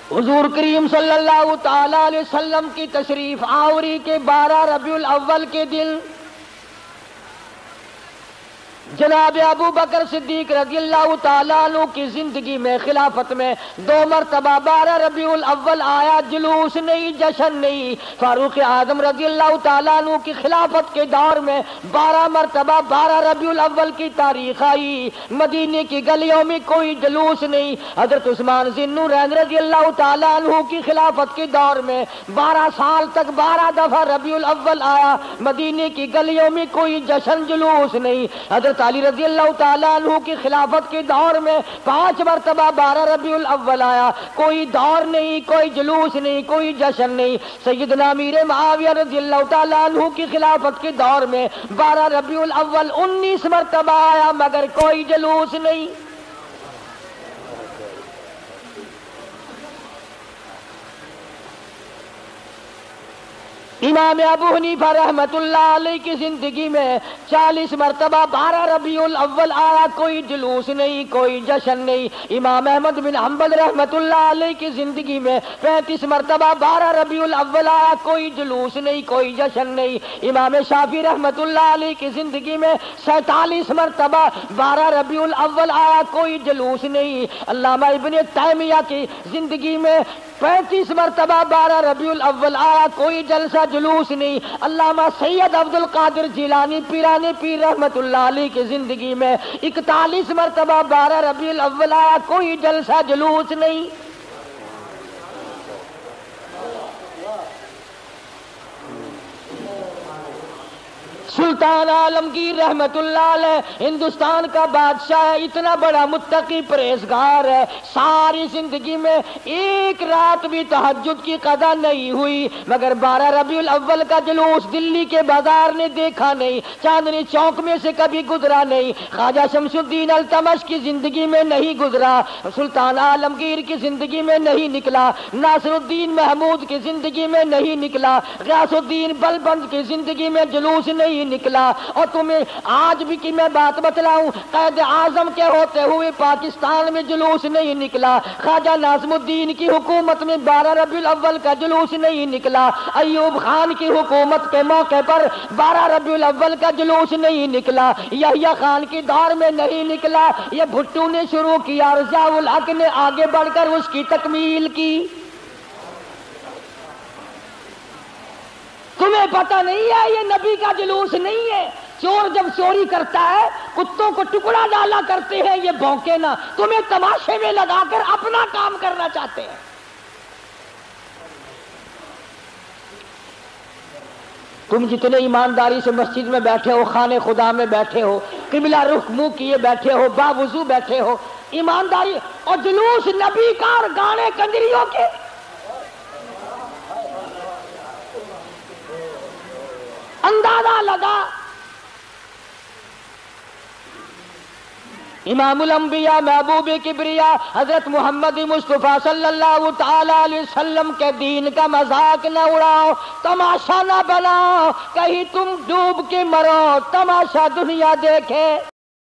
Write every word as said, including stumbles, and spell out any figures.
حضور کریم صلی اللہ تعالی علیہ وسلم کی تشریف آوری کے بارہ ربیع الاول کے دن جناب ابو بکر صدیق رضی اللہ تعالیٰ عنہ کی زندگی میں خلافت میں دو مرتبہ بارہ ربیع الاول آیا، جلوس نہیں، جشن نہیں۔ فاروق اعظم رضی اللہ تعالیٰ عنہ کی خلافت کے دور میں بارہ مرتبہ بارہ ربیع الاول کی تاریخ آئی، مدینے کی گلیوں میں کوئی جلوس نہیں۔ حضرت عثمان ذی النورین رضی اللہ تعالیٰ عنہ کی خلافت کے دور میں بارہ سال تک بارہ دفعہ ربیع الاول آیا، مدینے کی گلیوں میں کوئی جشن جلوس نہیں۔ حضرت علی رضی اللہ تعالیٰ عنہ کی خلافت کے دور میں پانچ مرتبہ بارہ ربیع الاول آیا، کوئی دور نہیں، کوئی جلوس نہیں، کوئی جشن نہیں۔ سیدنا امیر معاویہ رضی اللہ تعالیٰ عنہ کی خلافت کے دور میں بارہ ربیع الاول انیس مرتبہ آیا، مگر کوئی جلوس نہیں۔ امام ابو حنیفہ رحمت اللہ علیہ کی زندگی میں چالیس مرتبہ بارہ ربیع الاول آیا، کوئی جلوس نہیں، کوئی جشن نہیں۔ امام احمد بن حنبل رحمت اللہ علیہ کی زندگی میں پینتیس مرتبہ بارہ ربیع الاول آیا، کوئی جلوس نہیں، کوئی جشن نہیں۔ امام شافعی رحمت اللہ علیہ کی زندگی میں سینتالیس مرتبہ بارہ ربیع الاول آیا، کوئی جلوس نہیں۔ علامہ ابن تیمیہ کی زندگی میں پینتیس مرتبہ بارہ ربیع الاول آیا، کوئی جلسہ جلوس نہیں۔ علامہ سید عبد القادر جیلانی پیران پیر رحمت اللہ علیہ کی زندگی میں اکتالیس مرتبہ بارہ ربیع الاول آیا، کوئی جلسہ جلوس نہیں۔ سلطان عالمگیر رحمت اللہ علیہ ہندوستان کا بادشاہ ہے، اتنا بڑا متقی پرہیزگار ہے، ساری زندگی میں ایک رات بھی تہجد کی قضا نہیں ہوئی، مگر بارہ ربیع الاول کا جلوس دلی کے بازار نے دیکھا نہیں، چاندنی چوک میں سے کبھی گزرا نہیں، خواجہ شمس الدین التمش کی زندگی میں نہیں گزرا، سلطان عالمگیر کی زندگی میں نہیں نکلا، ناصر الدین محمود کی زندگی میں نہیں نکلا، غیاث الدین بلبند کی زندگی میں جلوس نہیں نکلا۔ اور تمہیں آج بھی کی میں بات بتلاؤں، قائد اعظم کے ہوتے ہوئے پاکستان میں جلوس نہیں نکلا، خواجہ ناظم الدین کی حکومت میں بارہ ربیع الاول کا جلوس نہیں نکلا، ایوب خان کی حکومت کے موقع پر بارہ ربیع الاول کا جلوس نہیں نکلا، یحییٰ خان کی دور میں نہیں نکلا، یہ بھٹو نے شروع کیا اور ضیاء الحق نے آگے بڑھ کر اس کی تکمیل کی۔ تمہیں پتہ نہیں ہے یہ نبی کا جلوس نہیں ہے؟ چور جب چوری کرتا ہے کتوں کو ٹکڑا ڈالا کرتے ہیں، یہ بھونکے نہ، تمہیں تماشے میں لگا کر اپنا کام کرنا چاہتے ہیں۔ تم جتنے ایمانداری سے مسجد میں بیٹھے ہو، خانے خدا میں بیٹھے ہو، قبلہ رخ منہ کیے بیٹھے ہو، باوضو بیٹھے ہو، ایمانداری، اور جلوس نبی کا اور گانے کنجریوں کے، اندازہ لگا۔ امام الانبیاء محبوب کبریا حضرت محمد مصطفیٰ صلی اللہ تعالی علیہ وسلم کے دین کا مذاق نہ اڑاؤ، تماشا نہ بناؤ، کہیں تم ڈوب کے مرو، تماشا دنیا دیکھے۔